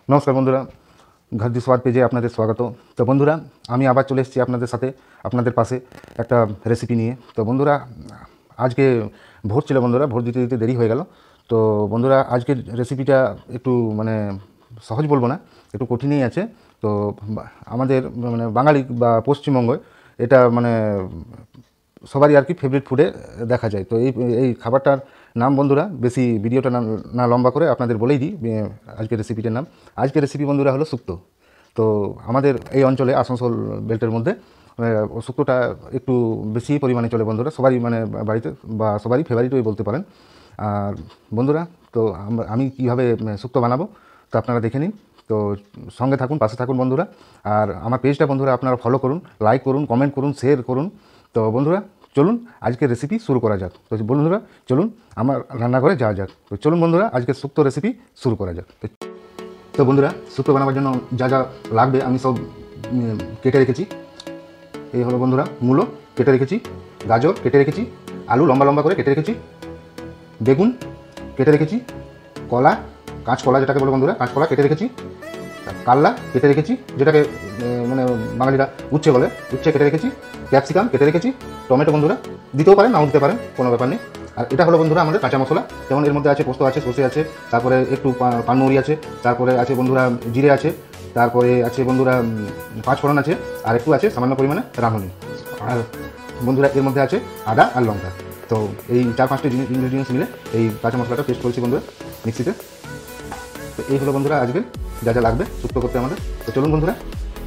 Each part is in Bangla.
নমস্কার বন্ধুরা, ঘর দি স্বাদ পেজে আপনাদের স্বাগত। তো বন্ধুরা, আমি আবার চলে এসেছি আপনাদের সাথে, আপনাদের পাশে একটা রেসিপি নিয়ে। তো বন্ধুরা, আজকে ভোর ছিল বন্ধুরা, ভোর দিতে দিতে দেরি হয়ে গেল। তো বন্ধুরা, আজকের রেসিপিটা একটু সহজ বলবো না, একটু কঠিনই আছে। তো আমাদের বাঙালি বা পশ্চিমবঙ্গে এটা সবারই আর কি ফেভারিট ফুডে দেখা যায়। তো এই খাবারটার নাম বন্ধুরা, বেশি ভিডিওটা না লম্বা করে আপনাদের বলেই দিই আজকের রেসিপিটার নাম। আজকের রেসিপি বন্ধুরা হলো শুক্তো। তো আমাদের এই অঞ্চলে আসানসোল বেল্টের মধ্যে শুক্তোটা একটু বেশি পরিমাণে চলে বন্ধুরা, সবারই বাড়িতে বা সবারই ফেভারিটই বলতে পারেন। আর বন্ধুরা, তো আমি কীভাবে শুক্তো বানাবো তো আপনারা দেখে নিন। তো সঙ্গে থাকুন, পাশে থাকুন বন্ধুরা। আর আমার পেজটা বন্ধুরা আপনারা ফলো করুন, লাইক করুন, কমেন্ট করুন, শেয়ার করুন। তো বন্ধুরা চলুন আজকের রেসিপি শুরু করা যাক। তো বন্ধুরা চলুন আমার রান্নাঘরে যাওয়া যাক। তো চলুন বন্ধুরা আজকের শুক্তো রেসিপি শুরু করা যাক। তো বন্ধুরা, শুক্তো বানাবার জন্য যা যা লাগবে আমি সব কেটে রেখেছি। এই হলো বন্ধুরা মূলো কেটে রেখেছি, গাজর কেটে রেখেছি, আলু লম্বা লম্বা করে কেটে রেখেছি, বেগুন কেটে রেখেছি, কলা, কাঁচকলা যেটাকে বলে বন্ধুরা, কাঁচকলা কেটে রেখেছি, কাল্লা কেটে রেখেছি, যেটাকে বাঙালিরা উচ্ছে বলে, উচ্ছে কেটে রেখেছি, ক্যাপসিকাম কেটে রেখেছি, টমেটো বন্ধুরা দিতেও পারেন, নাও দিতে পারেন, কোনো ব্যাপার নেই। আর এটা হলো বন্ধুরা আমাদের কাঁচা মশলা, যেমন এর মধ্যে আছে পোস্ত আছে, সর্ষে আছে, তারপরে একটু পানমৌরি আছে, তারপরে আছে বন্ধুরা জিরে আছে, তারপরে আছে বন্ধুরা পাঁচফোড়ন আছে, আর একটু আছে সামান্য পরিমাণে রাঁধুনি। আর বন্ধুরা এর মধ্যে আছে আদা আর লঙ্কা। তো এই 4-5টি ইনগ্রিডিয়েন্টস মিলে এই কাঁচা মশলাটা পেস্ট করেছি বন্ধুরা মিক্সিতে। তো এই হলো বন্ধুরা আজকে যা যা লাগবে শুক্তো করতে আমাদের। তো চলুন বন্ধুরা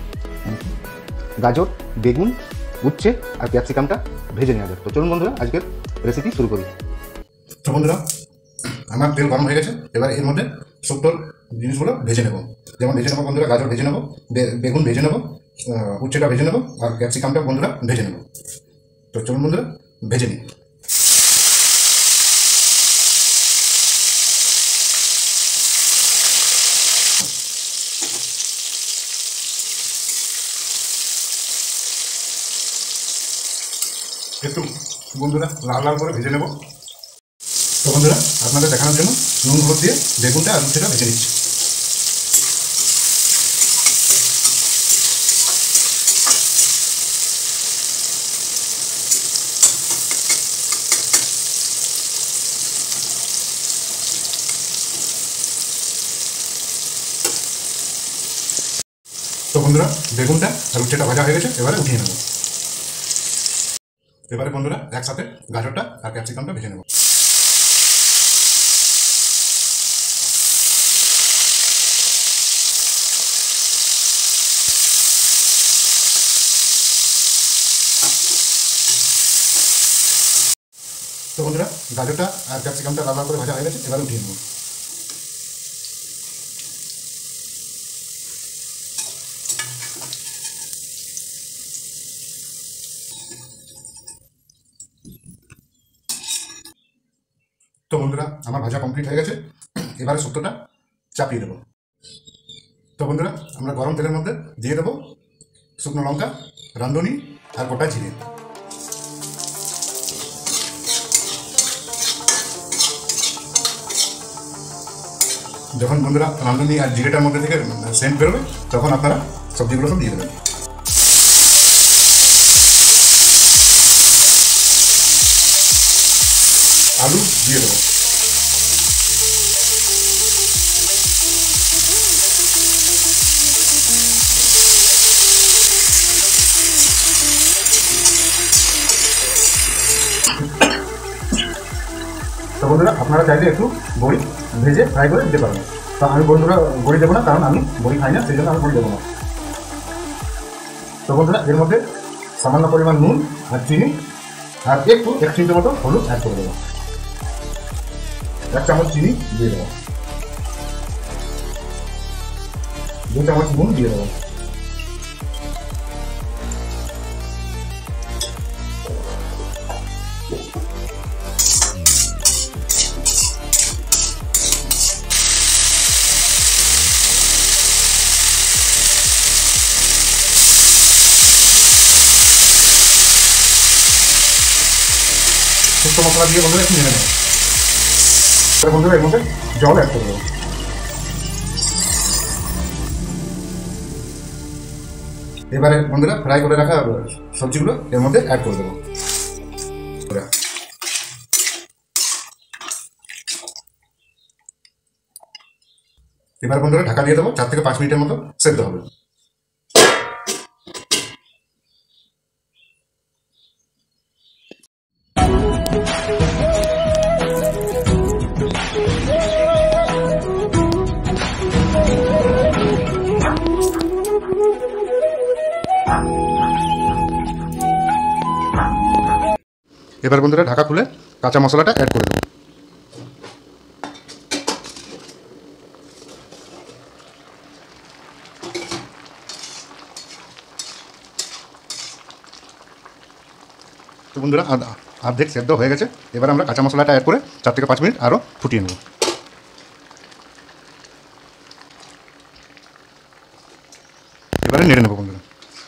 গাজর, বেগুন, উচ্ছে আর ক্যাপসিকামটা ভেজে নেওয়া যাবে। তো চলুন বন্ধুরা আজকের রেসিপি শুরু করি। তো বন্ধুরা, আমার তেল গরম হয়ে গেছে, এবার এর মধ্যে শুক্তোর জিনিসগুলো ভেজে নেব। যেমন ভেজে নেবো বন্ধুরা গাজর ভেজে নেবো, বেগুন ভেজে নেবো, উচ্ছেটা ভেজে নেবো, আর ক্যাপসিকামটা বন্ধুরা ভেজে নেবো। তো চলুন বন্ধুরা ভেজে নিই। একটু বন্ধুরা লাল লাল করে ভেজে নেব। তো বন্ধুরা আপনাদের দেখানোর জন্য নুন হলুদ দিয়ে বেগুনটা আর উচ্ছেটা ভেজে নিচ্ছি। তো বন্ধুরা বেগুনটা আর উচ্ছেটা ভাজা হয়ে গেছে, এবারে উঠিয়ে নেব। এবারে বন্ধুরা একসাথে গাজরটা আর ক্যাপসিকামটা ভেজে নেব। তো বন্ধুরা গাজরটা আর ক্যাপসিকামটা লাল লাল করে ভাজা হয়ে গেছে, এবারে উঠিয়ে নেব। তো বন্ধুরা আমার ভাজা কমপ্লিট হয়ে গেছে, এবারে শুক্তোটা চাপিয়ে দেবো। তো বন্ধুরা আমরা গরম তেলের মধ্যে দিয়ে দেবো শুকনো লঙ্কা, রাঁধুনি আর গোটা জিরে। যখন বন্ধুরা রাঁধুনি আর জিরেটার মধ্যে থেকে সেন্ট বেরোবে তখন আপনারা সবজিগুলো সব দিয়ে দেবেন। আলু দিয়ে দেবো। তো বন্ধুরা আপনারা চাইলে একটু বড়ি ভেজে ফ্রাই করে দিতে পারেন। তো আমি বন্ধুরা বড়ি দেবো না, কারণ আমি বড়ি খাই না, সেই জন্য আমি বড়ি দেবো না। তো বন্ধুরা এর মধ্যে সামান্য পরিমাণ নুন আর চিনি আর একটু 1 চিমটি মতো হলুদ অ্যাড করে দেবো। 1 চামচ চিনি দিয়ে দেবো, 2 চামচ নুন দিয়ে দেবো। শুকনো মশলা দিয়ে বন্ধুরা একটু নেড়ে নেব। বন্ধুরা এর মধ্যে জল অ্যাড করে দেবো। এবারে বন্ধুরা ফ্রাই করে রাখা সবজিগুলো এর মধ্যে অ্যাড করে দেবো। এবার বন্ধুরা ঢাকা দিয়ে দেবো, 4 থেকে 5 মিনিটের মতো সেদ্ধ হবে। এবার বন্ধুরা ঢাকা খুলে কাঁচা মশলাটা অ্যাড করে দেবো। তো বন্ধুরা অর্ধেক সেদ্ধ হয়ে গেছে। এবার আমরা কাঁচা মশলাটা অ্যাড করে 4 থেকে 5 মিনিট আরও ফুটিয়ে নেব। এবারে নেড়ে নেব বন্ধুরা।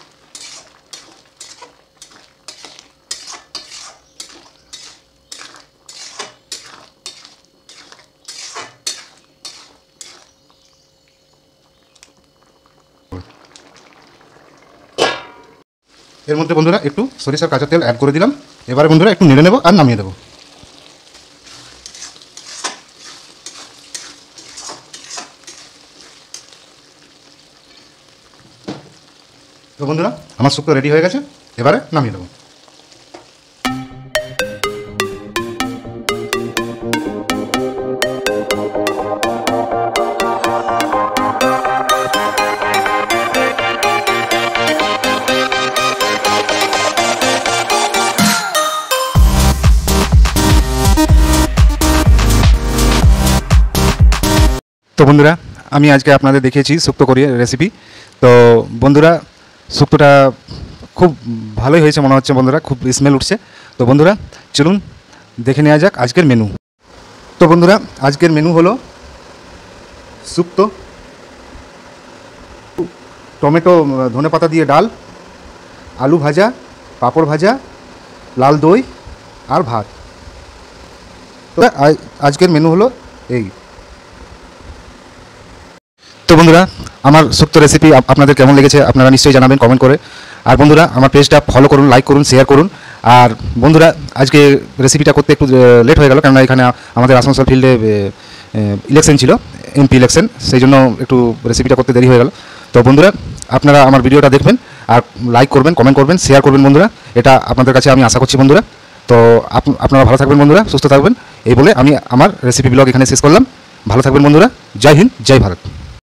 এর মধ্যে বন্ধুরা একটু সরিষার কাঁচা তেল অ্যাড করে দিলাম। এবারে বন্ধুরা একটু নেড়ে নেব আর নামিয়ে দেবো। তো বন্ধুরা আমার শুক্তো রেডি হয়ে গেছে, এবারে নামিয়ে দেবো। তো বন্ধুরা আমি আজকে আপনাদের দেখিয়েছি শুক্তো করিয়ে রেসিপি। তো বন্ধুরা শুক্তোটা খুব ভালোই হয়েছে মনে হচ্ছে বন্ধুরা, খুব স্মেল উঠছে। তো বন্ধুরা চলুন দেখে নেওয়া যাক আজকের মেনু। তো বন্ধুরা আজকের মেনু হলো শুক্তো, টমেটো ধনেপাতা দিয়ে ডাল, আলু ভাজা, পাঁপড় ভাজা, লাল দই আর ভাত। তো আজকের মেনু হলো এই। তো বন্ধুরা আমার শুক্তো রেসিপি আপনাদের কেমন লেগেছে আপনারা নিশ্চয়ই জানাবেন কমেন্ট করে। আর বন্ধুরা আমার পেজটা ফলো করুন, লাইক করুন, শেয়ার করুন। আর বন্ধুরা আজকে রেসিপিটা করতে একটু লেট হয়ে গেল, কেননা এখানে আমাদের আসানসোল ফিল্ডে ইলেকশন ছিল, এমপি ইলেকশন, সেই জন্য একটু রেসিপিটা করতে দেরি হয়ে গেল। তো বন্ধুরা আপনারা আমার ভিডিওটা দেখবেন আর লাইক করবেন, কমেন্ট করবেন, শেয়ার করবেন বন্ধুরা, এটা আপনাদের কাছে আমি আশা করছি বন্ধুরা। তো আপনারা ভালো থাকবেন বন্ধুরা, সুস্থ থাকবেন, এই বলে আমি আমার রেসিপি ব্লগ এখানে শেষ করলাম। ভালো থাকবেন বন্ধুরা, জয় হিন্দ, জয় ভারত।